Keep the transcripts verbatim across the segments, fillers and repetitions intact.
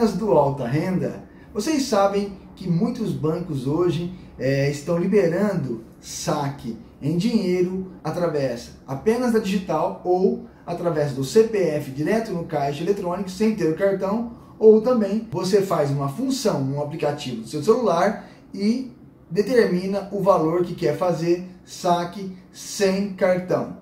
rapidinhas do Alta Renda. Vocês sabem que muitos bancos hoje é, estão liberando saque em dinheiro através apenas da digital ou através do C P F direto no caixa eletrônico sem ter o cartão, ou também você faz uma função no aplicativo do seu celular e determina o valor que quer fazer saque sem cartão.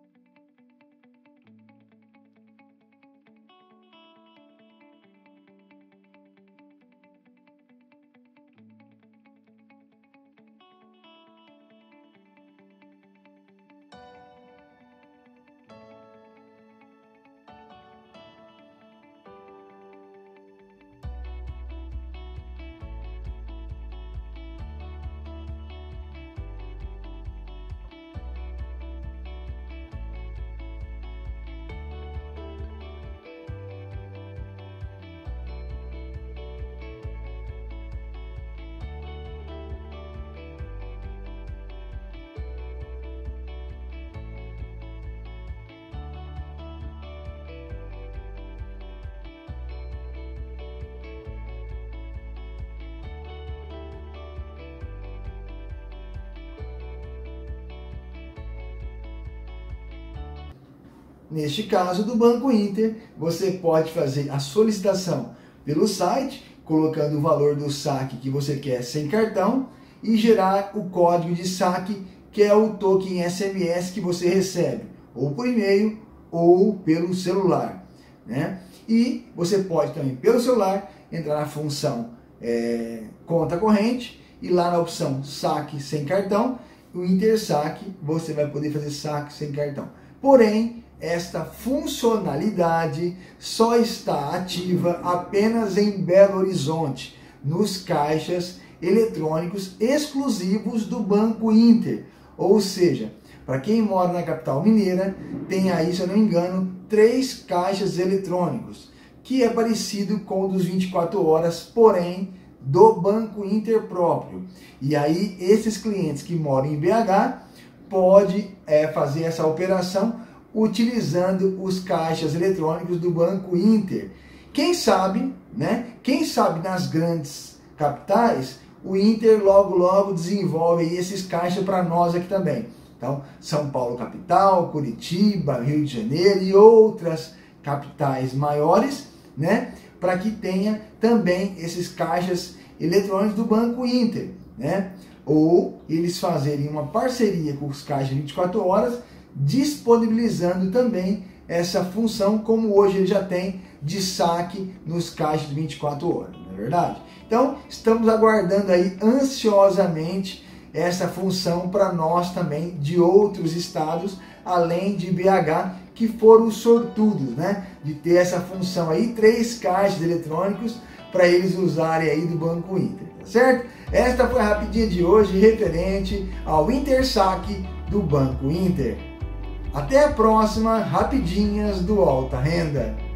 Neste caso do Banco Inter, você pode fazer a solicitação pelo site, colocando o valor do saque que você quer sem cartão e gerar o código de saque, que é o token S M S que você recebe, ou por e-mail ou pelo celular, né? E você pode também, pelo celular, entrar na função é, conta corrente e lá na opção saque sem cartão, o Intersaque, você vai poder fazer saque sem cartão. Porém, esta funcionalidade só está ativa apenas em Belo Horizonte, nos caixas eletrônicos exclusivos do Banco Inter. Ou seja, para quem mora na capital mineira, tem aí, se eu não me engano, três caixas eletrônicos, que é parecido com o dos vinte e quatro horas, porém do Banco Inter próprio. E aí, esses clientes que moram em B H podem é, fazer essa operação utilizando os caixas eletrônicos do Banco Inter. Quem sabe, né? Quem sabe nas grandes capitais, o Inter logo logo desenvolve esses caixas para nós aqui também. Então, São Paulo capital, Curitiba, Rio de Janeiro e outras capitais maiores, né? Para que tenha também esses caixas eletrônicos do Banco Inter, né? Ou eles fazerem uma parceria com os caixas vinte e quatro horas, disponibilizando também essa função, como hoje ele já tem, de saque nos caixas de vinte e quatro horas, não é verdade? Então, estamos aguardando aí ansiosamente essa função para nós também de outros estados, além de B H, que foram os sortudos, né? De ter essa função aí, três caixas eletrônicos para eles usarem aí do Banco Inter, tá certo? Esta foi a rapidinha de hoje referente ao Intersaque do Banco Inter. Até a próxima Rapidinhas do Alta Renda.